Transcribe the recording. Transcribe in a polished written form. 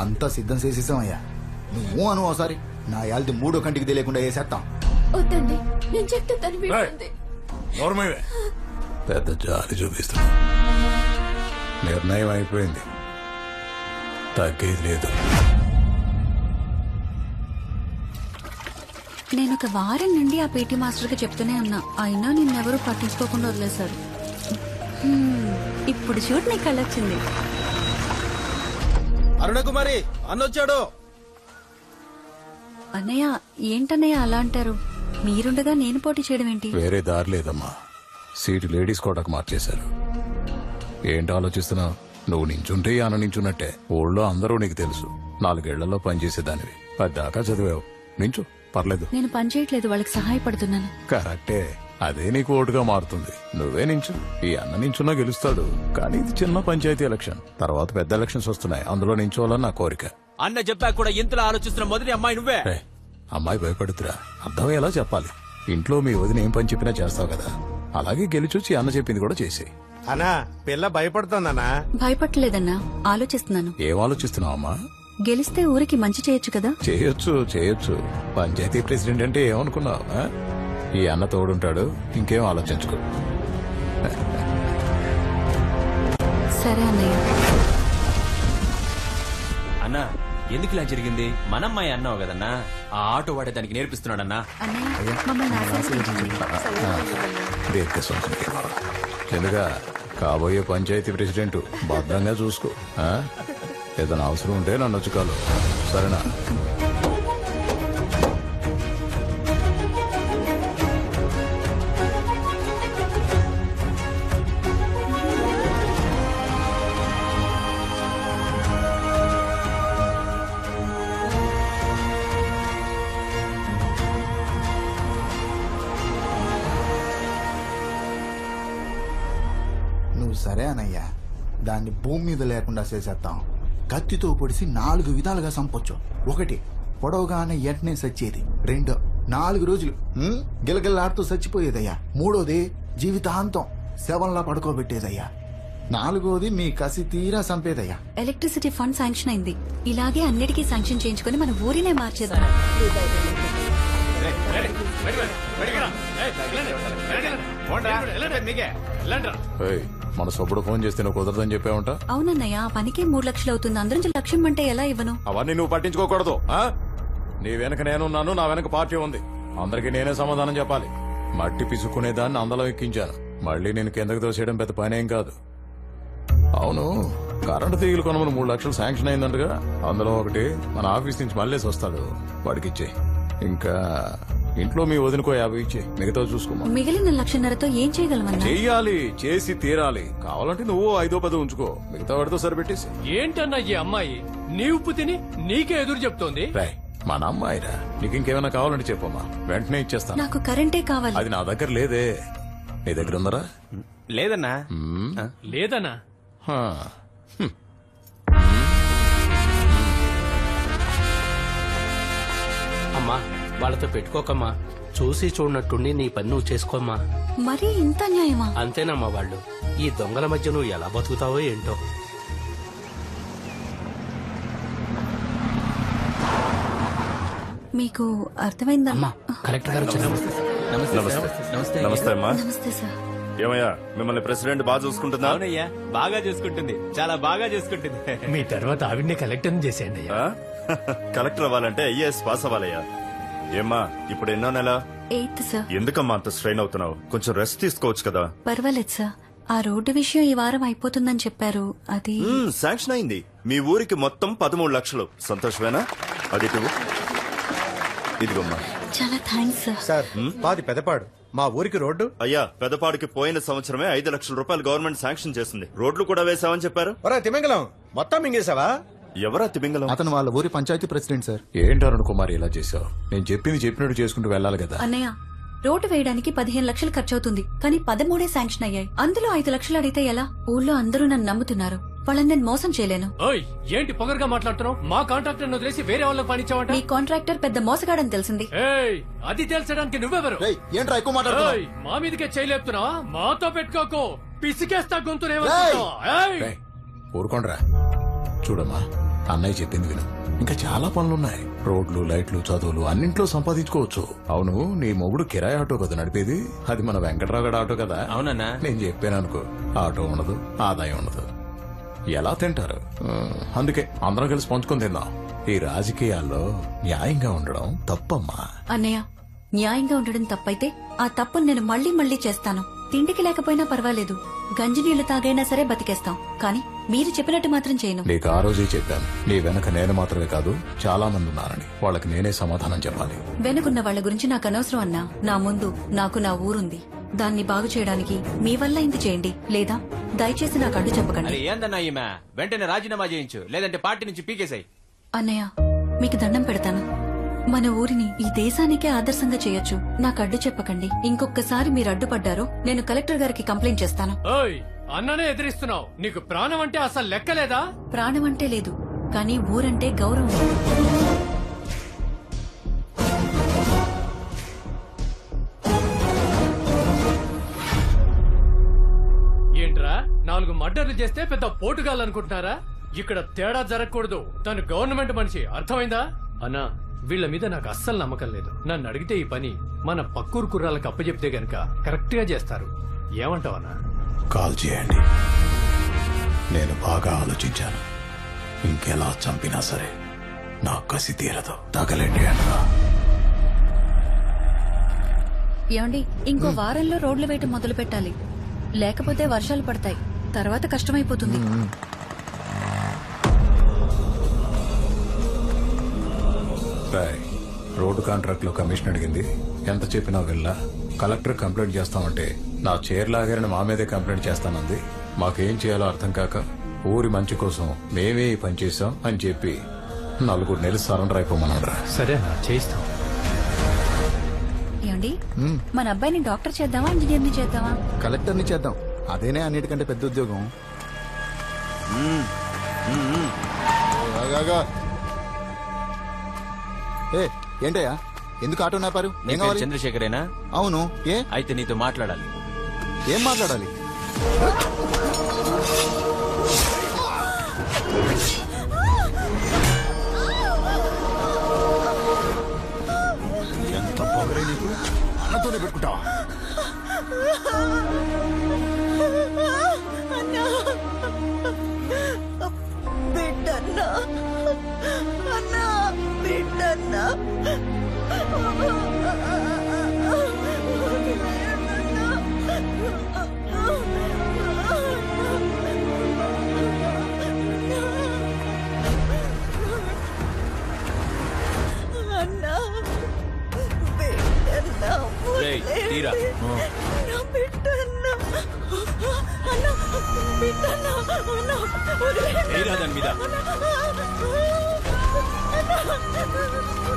అంతా సిద్ధం చేసేసామయ్యా. నువ్వు అను ఒకసారి నా యాల్ది మూడో కంటికి తెలియకుండా వేసేస్తాం. వద్దండి, నేను చెప్తే తను వింటుంది. పెద్ద జాలి చూపిస్తున్నా. నిర్ణయం అయిపోయింది, తగ్గేది లేదు. నేను ఒక వారం నుండి ఆ పీటీ మాస్టర్ కి చెప్తూనే ఉన్నా, అయినా నిన్నెవరూ పట్టించుకోకుండా వదిలేశారు. ఇప్పుడు చూడు నీ కళ్ళొచ్చింది. అరుణకుమారి అన్నొచ్చాడు. అన్నయ్య ఏంటన్నయ్య అలా అంటారు? మీరుండగా నేను పోటీ చేయడం ఏంటి? వేరే దారి లేదమ్మా. సీటు లేడీస్ కోటకు మార్చేశారు. ఏంటి ఆలోచిస్తున్నావు? నువ్వు నించుంటే అన్న నించున్నట్టే. ఊళ్ళో అందరూ నీకు తెలుసు. 4 ఏళ్లలో పనిచేసేదానివి. 10 దాకా చదివావు. నించు, పర్లేదు. నేను పని చేయట్లేదు, వాళ్ళకి సహాయపడుతున్నాను. కరెక్టే, అదే నీకు ఓటుగా మారుతుంది. నువ్వే నించు. ఈ అన్న నించున్నా గెలుస్తాడు. కానీ ఇది చిన్న పంచాయతీ ఎలక్షన్. తర్వాత పెద్ద ఎలక్షన్స్ వస్తున్నాయి, అందులో నించోవాలని నా కోరిక. అన్న చెప్పా కూడా ఇంతలా ఆలోచిస్తున్న మొదటి అమ్మాయి నువ్వే. అమ్మాయి భయపడుతురా, అర్థమయ్యేలా చెప్పాలి. ఇంట్లో మీ వదిన ఏం పని చెప్పినా చేస్తావు కదా, అలాగే గెలిచొచ్చి అన్న చెప్పింది కూడా చేసేయి. అన్నా పిల్ల భయపడుతోందన్నా. భయపడలేదన్నా, ఆలోచిస్తున్నాను. ఏం ఆలోచిస్తున్నావు అమ్మా? గెలిస్తే ఊరికి మంచి చేయొచ్చు కదా. చేయొచ్చు. పంచాయతీ ప్రెసిడెంట్ అంటే ఏమనుకున్నావు? ఈ అన్న తోడుంటాడు, ఇంకేం ఆలోచించుకో. సరే అన్నయ్య. అన్నా ఎందుకు ఇలా జరిగింది? మనమ్మాయి అన్నావు కదన్నా, ఆ ఆటో వాడే దానికి నేర్పిస్తున్నాడన్నా. అన్నయ్య మమ్మల్ని ఆశీర్వదించండి. ఎందుగా కాబోయే పంచాయతీ ప్రెసిడెంట్ భద్రంగా చూసుకో. ఏదైనా అవసరం ఉంటే నన్ను వచ్చుకోలు, సరేనా? నువ్వు సరే అనయ్యా, దాన్ని భూమి మీద లేకుండా చేసేస్తాం. కత్తితో పొడిసి 4 విధాలుగా చంపొచ్చు. 1 పొడవుగానే ఎంటనే చచ్చేది. 2 4 రోజులు గిలగిల్లాడుతూ చచ్చిపోయేదయ్యా. 3 జీవితాంతం శవంలా పడుకోబెట్టేదయ్యా. 4 మీ కసి తీరా చంపేదయ్యా. ఎలక్ట్రిసిటీ ఫండ్ శాంక్షన్ అయింది. ఇలాగే అన్నిటికీ శాంక్షన్ చేయించుకుని మన ఊరినే మార్చేద్దాం. మన సొప్పుడు ఫోన్ చేస్తే నువ్వు కుదరదని చెప్పావుంటా. అవునన్నయ్య, ఆ పనికి 3 లక్షలు అవుతుంది. అందరం లక్ష్యం అంటే ఎలా ఇవ్వను? అవన్నీ నువ్వు పట్టించుకోకూడదు. నీ వెనక నేనున్నాను, నా వెనక పార్టీ ఉంది. అందరికి నేనే సమాధానం చెప్పాలి. మట్టి పిసుక్కునే దాన్ని అందలం ఎక్కించాను. మళ్ళీ నేను కిందకు దోసేయడం పెద్ద పనేం కాదు. అవును, కరెంటు తీగలు కొనమని 3 లక్షలు శాంక్షన్ అయిందంటగా. అందులో 1 మన ఆఫీస్ నుంచి మళ్ళీ వస్తాడు, వాడికిచ్చే. ఇంకా ఇంట్లో మీ వదినకో 50 ఇచ్చే, మిగతా చూసుకోమా. మిగిలిన 1,50,000తో ఏం చేయగలమన్నా? చెయ్యాలి, చేసి తీరాలి. కావాలంటే నువ్వు 5-10 ఉంచుకో, మిగతా వాడితో సరిపెట్టేసి. ఏంటన్నా ఈ అమ్మాయి నీ ఉప్పు తిని నీకే ఎదురు చెప్తోంది? రాయ్, మన అమ్మాయిరా, నీకు ఇంకేమైనా కావాలంటే చెప్పమ్మా, వెంటనే ఇచ్చేస్తాను. నాకు కరెంటే కావాలి. అది నా దగ్గర లేదే, నీ దగ్గర ఉందరా? లేదన్నా. లేదన్నా. అమ్మా వాళ్ళతో పెట్టుకోకమ్మా, చూసి చూడనట్టుండి నీ పని నువ్వు చేసుకోమ్మా. మరీ ఇంత న్యాయమా? అంతేనమ్మా, వాళ్ళు ఈ దొంగల మధ్య నువ్వు ఎలా బతుకుతావో ఏంటో. మీకు అర్థమైందా? కలెక్టర్ గారు నమస్తే అమ్మా. నమస్తే సార్. ఏమయ్యా, మిమ్మల్ని ప్రెసిడెంట్ బాగా చూసుకుంటుందా? అవునయ్యా, బాగా చూసుకుంటుంది, చాలా బాగా చూసుకుంటుంది. మీ తర్వాత ఆవిడ్నే కలెక్టర్ చేసేయండి. కలెక్టర్ అవ్వాలంటే ఐఏఎస్ పాస్ అవ్వాలయ్యా. ఏమ్మా, ఇప్పుడు ఎన్నో నెల? 8th sir. ఎందుకమ్మా అంత స్ట్రెయిన్ అవుతున్నావు? కొంచెం రెస్ట్ తీసుకోవచ్చు కదా. పర్వాలేదు సార్, ఆ రోడ్డు విషయం ఈ వారం అయిపోతుందని చెప్పారు. అది శాంక్షన్ అయింది. మీ ఊరికి మొత్తం 13 లక్షలు. సంతోషమేనా? అది ఇదిగోమ్మా. చాలా థ్యాంక్స్ సార్. సార్, మాది పెదపాడు. మా ఊరికి రోడ్డు. అయ్యా, పెదపాడికి పోయిన సంవత్సరమే 5 లక్షల రూపాయలు గవర్నమెంట్ శాంక్షన్ చేసింది. రోడ్లు కూడా వేసామని చెప్పారు. తిమింగలం మొత్తం మింగేశావా? ఎవరా తిమింగలం? అతను వాళ్ళ ఊరి పంచాయతీ ప్రెసిడెంట్ సార్. ఏంటి అరుణ్ కుమార్ ఇలా చేసావు? నేను చెప్పింది చెప్పినట్టు చేసుకుంటూ వెళ్ళాలి కదా. అన్నయ్య, రోడ్డు వేయడానికి 15 లక్షలు ఖర్చు అవుతుంది, కానీ 13 శాంక్షన్ అయ్యాయి. అందులో 5 లక్షలు అడిగితే ఎలా? ఊళ్ళో అందరూ నన్ను నమ్ముతున్నారు, వాళ్ళని నేను మోసం చేయలేను. ఓయ్, ఏంటి పొగరుగా మాట్లాడుతున్నావు? మా కాంట్రాక్టర్ వదిలేసి వేరే వాళ్ళకి పనిచ్చావంట. మీ కాంట్రాక్టర్ పెద్ద మోసగాడని తెలిసింది. ఏయ్, అది తెలుసడానికి నువ్వెవరు? ఏంట్రా ఎక్కువ మాట్లాడుతున్నావ్? మా మీదకే చేయలేపుతున్నావా? మాతో పెట్టుకోకు, పిసికేస్తా గొంతునేమో. ఊరుకోండ్రా. చూడమ్మా, అన్నయ్య చెప్పింది విను. ఇంకా చాలా పనులున్నాయి. రోడ్లు, లైట్లు, చదువులు అన్నింట్లో సంపాదించుకోవచ్చు. అవును, నీ మొగుడు కిరాయి ఆటో కదా నడిపేది? అది మన వెంకట్రావు గడ ఆటో కదా? అవునన్నా. నేను చెప్పాను అనుకో, ఆటో ఉండదు, ఆదాయం ఉండదు, ఎలా తింటారు? అందుకే అందరం కలిసి పంచుకొని తిందాం. ఈ రాజకీయాల్లో న్యాయంగా ఉండడం తప్పమ్మా. అన్నయ్య, న్యాయంగా ఉండడం తప్పైతే ఆ తప్పును నేను మళ్ళీ మళ్ళీ చేస్తాను. తిండికి లేకపోయినా పర్వాలేదు, గంజి నీళ్లు తాగైనా సరే బతికేస్తాం. కానీ మీరు చెప్పినట్టు మాత్రం చేయను. నీకు ఆ రోజే చెప్పాను, నీ వెనక నేను మాత్రమే కాదు చాలా మంది ఉన్నారని. వాళ్ళకి నేనే సమాధానం చెప్పాలి. వెనుకున్న వాళ్ళ గురించి నాకు అనవసరం అన్నా. నా ముందు నాకు నా ఊరుంది. దాన్ని బాగు చేయడానికి మీ వల్ల ఇంత చేయండి, లేదా దయచేసి నాకు అడ్డు చెప్పకండి. అరే ఏందన్నా ఈమె, వెంటనే రాజీనామా చేయించు, లేదంటే పార్టీ నుంచి పీకేసాయి. అన్నయ్య, మీకు దండం పెడతాను. మన ఊరిని ఈ దేశానికే ఆదర్శంగా చేయొచ్చు. నాకు అడ్డు చెప్పకండి. ఇంకొకసారి మీరు అడ్డుపడ్డారో నేను కలెక్టర్ గారికి కంప్లైంట్ చేస్తాను. ఓయ్, అన్ననే ఎదిరిస్తున్నావు. నీకు ప్రాణం అంటే అసలు లెక్కలేదా? ప్రాణం అంటే లేదు, కానీ ఊరంటే గౌరవం. ఏంట్రా, 4 మర్డర్లు చేస్తే పెద్ద పోటుగాలనుకుంటున్నారా? ఇక్కడ తేడా జరగకూడదు. తను గవర్నమెంట్ మనిషి, అర్థమైందా? అన్నా, వీళ్ళ మీద నాకు అస్సలు నమ్మకం లేదు. నన్ను అడిగితే ఈ పని మన పక్కూరు కుర్రాలకు అప్పచెప్తే గనక కరెక్ట్ గా చేస్తారు. ఏమంటావన్నా? కాల్ చేయండి. నేను బాగా ఆలోచించాను. ఇంకెలా చంపినా సరే నా కసి తీరదు. తగలండి అన్నా. ఏమండి, ఇంకో వారంలో రోడ్లు వేయటం మొదలు పెట్టాలి. లేకపోతే వర్షాలు పడతాయి, తర్వాత కష్టమైపోతుంది. రోడ్డు కాంట్రాక్ట్ లో కమిషన్ అడిగింది. ఎంత చెప్పినా వెళ్ళా. కలెక్టర్ కంప్లైంట్ చేస్తామంటే నా చైర్ లాగారని మా మీదే కంప్లైంట్ చేస్తానంది. మాకేం చేయాలో అర్థం కాక ఊరి మంచి కోసం మేమే ఈ పని చేశాం అని చెప్పి 4 నెలలు సరెండర్ అయిపోమన్నాడు. సరేనా, చేయిస్తాం. ఏమండి, మన అబ్బాయిని డాక్టర్ చేద్దామా, ఇంజనీర్ని చేద్దామా? కలెక్టర్ని చేద్దాం, అదేనే అన్నిటికంటే పెద్ద ఉద్యోగం. ఆగాగా. ఏ ఏంటయ్యా, ఎందుకు ఆటో నాపారు? నీ ఏం పేరు కావాలి? చంద్రశేఖరేనా? అవును. ఏ అయితే నీతో మాట్లాడాలి. ఏం మాట్లాడాలి? ఎంత పొగరే నీకు? అన్నతోనే పెట్టుకుంటావా? బిడ్డన్నా, అన్నా, బిడ్డన్నా. అన్నా, బిడ్డన్నా, రేయ్, తీరా. అన్నా, బిడ్డన్నా, అన్నా, బిడ్డన్నా, అన్నా, వదిలేయ్. తీరా దాని మీద. అన్నా.